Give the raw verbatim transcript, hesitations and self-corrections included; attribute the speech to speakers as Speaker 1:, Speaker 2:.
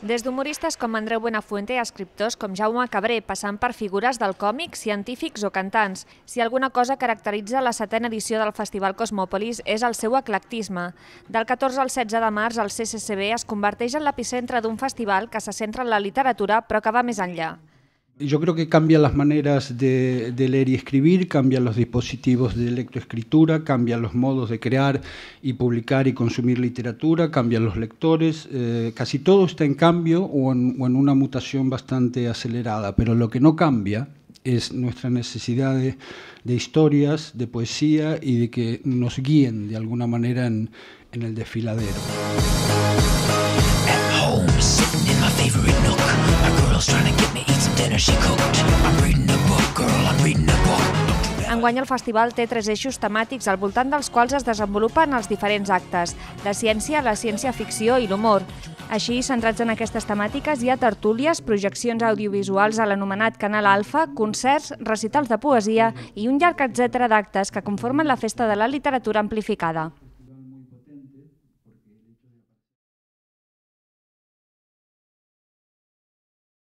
Speaker 1: Des d'humoristes com Andreu Buenafuente a escriptors com Jaume Cabré, passant per figures del còmic, científics o cantants. Si alguna cosa caracteritza la setena edició del Festival Cosmòpolis és el seu eclectisme. Del catorze al setze de març, el C C C B es converteix en l'epicentre d'un festival que se centra en la literatura però que va més enllà.
Speaker 2: Yo creo que cambian las maneras de, de leer y escribir, cambian los dispositivos de lectoescritura, cambian los modos de crear y publicar y consumir literatura, cambian los lectores, eh, casi todo está en cambio o en, o en una mutación bastante acelerada, pero lo que no cambia es nuestra necesidad de, de historias, de poesía y de que nos guíen de alguna manera en, en el desfiladero.
Speaker 1: Enguany el festival té tres eixos temàtics al voltant dels quals es desenvolupen els diferents actes: la ciència, la ciència-ficció i l'humor. Així, centrats en aquestes temàtiques, hi ha tertúlies, projeccions audiovisuals a l'anomenat Canal Alfa, concerts, recitals de poesia i un llarg etcètera d'actes que conformen la Festa de la Literatura Amplificada.